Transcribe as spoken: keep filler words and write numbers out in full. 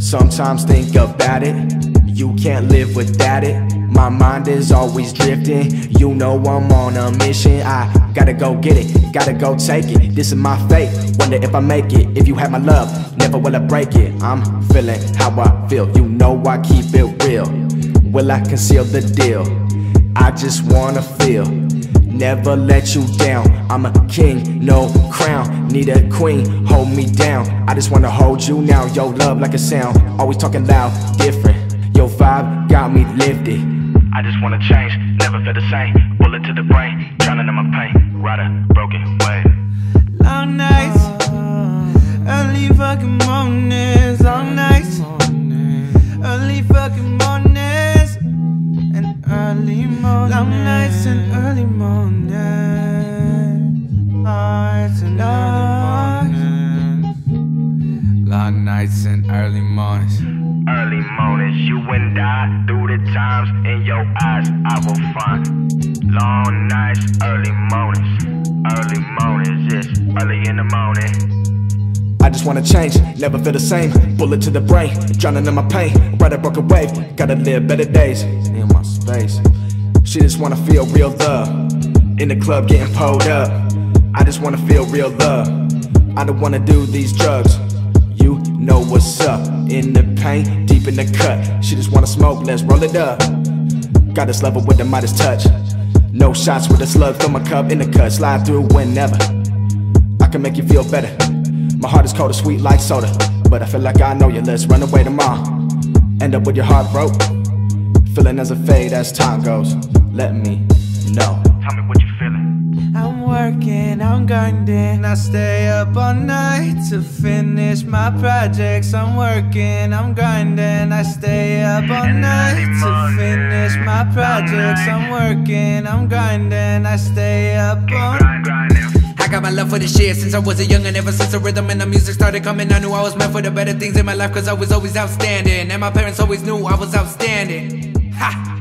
Sometimes think about it, you can't live without it. My mind is always drifting, you know I'm on a mission. I gotta go get it, gotta go take it. This is my fate, wonder if I make it. If you have my love, never will I break it. I'm feeling how I feel, you know I keep it real. Will I conceal the deal? I just wanna feel, never let you down. I'm a king, no crown, need a queen, hold me down. I just wanna hold you now, your love like a sound. Always talking loud, different, your vibe got me lifted. I just wanna change, never feel the same. Bullet to the brain, drowning in my pain. Ride a broken wave. Long nights, early fucking mornings. Long nights, early fucking mornings, and early mornings. Long nights and early mornings. Nights and early mornings. Long nights and early mornings. Early mornings, you and I, through the times in your eyes I will find. Long nights, early mornings, early mornings, yes, early in the morning. I just wanna change, never feel the same. Bullet to the brain, drowning in my pain. Ride a broken wave, gotta live better days. In my space, she just wanna feel real love. In the club getting pulled up, I just wanna feel real love. I don't wanna do these drugs, you know what's up. In the pain, deep in the cut, she just wanna smoke, let's roll it up. Got this level with the Midas touch. No shots with a slug, fill my cup in the cut. Slide through whenever, I can make you feel better. My heart is cold and sweet like soda, but I feel like I know you, let's run away tomorrow. End up with your heart broke, feeling as a fade as time goes. Let me know. Tell me what you feeling. I'm working, I'm grinding. I stay up all night to finish my projects. I'm working, I'm grinding. I stay up all night to finish my projects. I'm working, I'm grinding. I stay up all night. I got my love for this shit since I was a youngin'. Ever since the rhythm and the music started coming, I knew I was meant for the better things in my life, cause I was always outstanding, and my parents always knew I was outstanding. Ha!